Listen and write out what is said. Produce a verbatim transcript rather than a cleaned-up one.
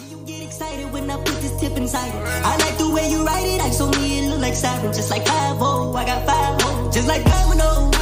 You get excited when I put this tip inside it. I like the way you write it. I told me it look like satin, just like five oh. I got five oh, just like domino.